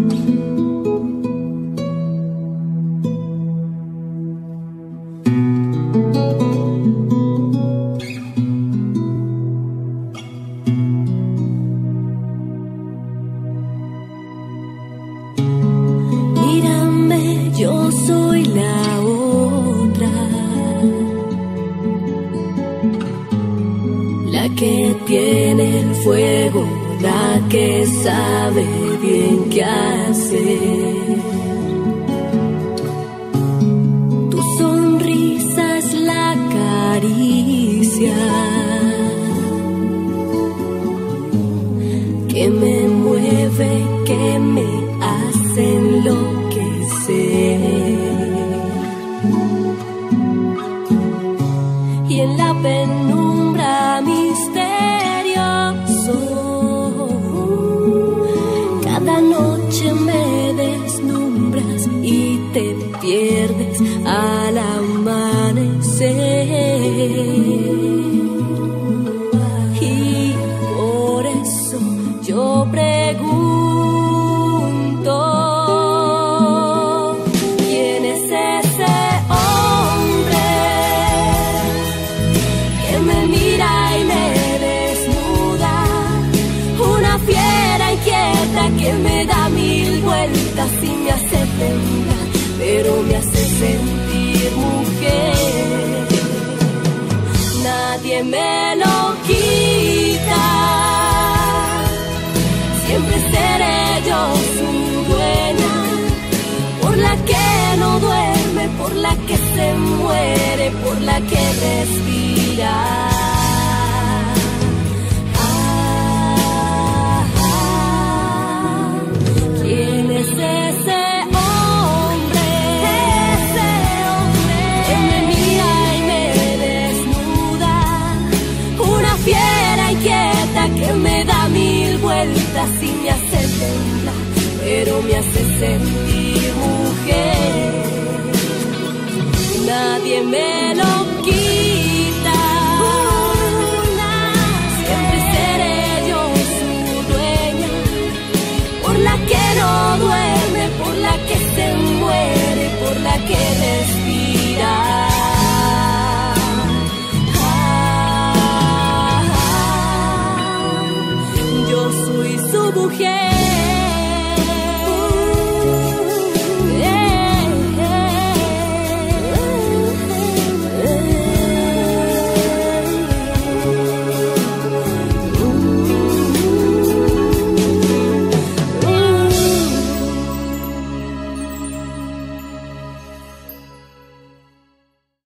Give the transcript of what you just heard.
Yo soy la otra, la que tiene el fuego, la que sabe bien qué hacer. Tu sonrisa es la caricia que me mueve, que me hace enloquecer. Y en la penumbra misterioso, cada noche me deslumbras y te pierdes al amanecer. Y por eso yo pregunto, que me da mil vueltas y me hace temblar, pero me hace sentir mujer. Nadie me lo quita, siempre seré yo su dueña, por la que no duerme, por la que se muere, por la que respira. ¿Quién es ese hombre que me mira y me desnuda? Una fiera inquieta que me da mil vueltas y me hace temblar, pero me hace sentir mujer. Nadie me lo quita, siempre seré yo su dueña, por la que no duerme, por la que se muere, por la que